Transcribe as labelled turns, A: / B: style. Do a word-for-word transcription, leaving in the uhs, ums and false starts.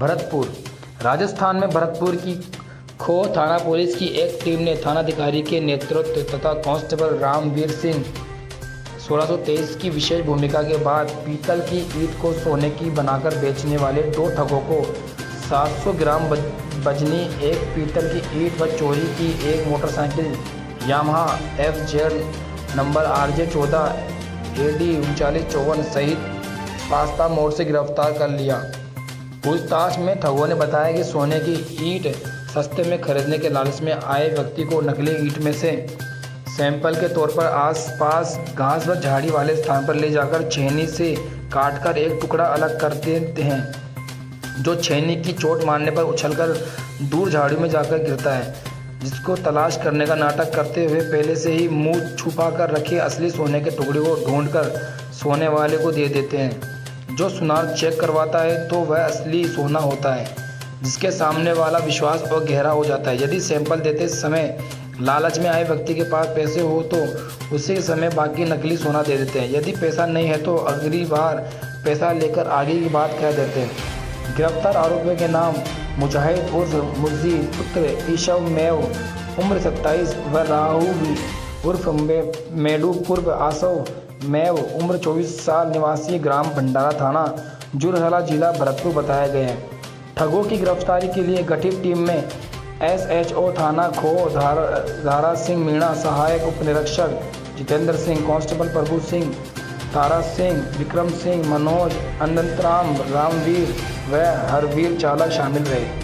A: भरतपुर। राजस्थान में भरतपुर की खो थाना पुलिस की एक टीम ने थानाधिकारी के नेतृत्व तथा कांस्टेबल रामवीर सिंह सोलह सौ तेईस की विशेष भूमिका के बाद पीतल की ईंट को सोने की बनाकर बेचने वाले दो ठगों को सात सौ ग्राम वजनी एक पीतल की ईंट व चोरी की एक motorcycle Yamaha F Z number R J चौदह ए डी उनचालीस चौवन सहित पास्ता मोड़ से गिरफ्तार कर लिया। पूछताछ में ठगों ने बताया कि सोने की ईंट सस्ते में खरीदने के लालच में आए व्यक्ति को नकली ईंट में से सैंपल के तौर पर आसपास घास व झाड़ी वाले स्थान पर ले जाकर छेनी से काटकर एक टुकड़ा अलग कर देते हैं, जो छेनी की चोट मारने पर उछलकर दूर झाड़ी में जाकर गिरता है, जिसको तलाश करने का नाटक करते हुए पहले से ही मुंह छुपा कर रखे असली सोने के टुकड़े को ढूंढकर सोने वाले को दे देते हैं। जो सुनार चेक करवाता है तो वह असली सोना होता है, जिसके सामने वाला विश्वास और गहरा हो जाता है। यदि सैंपल देते समय लालच में आए व्यक्ति के पास पैसे हो तो उसी समय बाकी नकली सोना दे देते हैं। यदि पैसा नहीं है तो अगली बार पैसा लेकर आगे की बात कह देते हैं। गिरफ्तार आरोपियों के नाम मुजाहिद उर्फ मुज्जी पुत्र ईशव मेव उम्र सत्ताईस व राहुल उर्फ मेडू पूर्व आसव मेव उम्र चौबीस साल निवासी ग्राम भंडारा थाना जुरहला जिला भरतपुर बताए गए हैं। ठगों की गिरफ्तारी के लिए गठित टीम में एस एच ओ थाना खो धारा, धारा सिंह मीणा, सहायक उप निरीक्षक जितेंद्र सिंह, कांस्टेबल प्रभु सिंह, तारा सिंह, विक्रम सिंह, मनोज, अनंतराम, रामवीर व हरवीर चालक शामिल रहे।